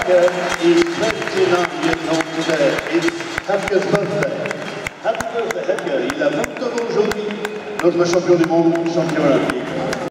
Epke is 29 years old today. It's Epke's birthday. Happy birthday, Epke. Il a 20 ans aujourd'hui, notre champion du monde, champion olympique.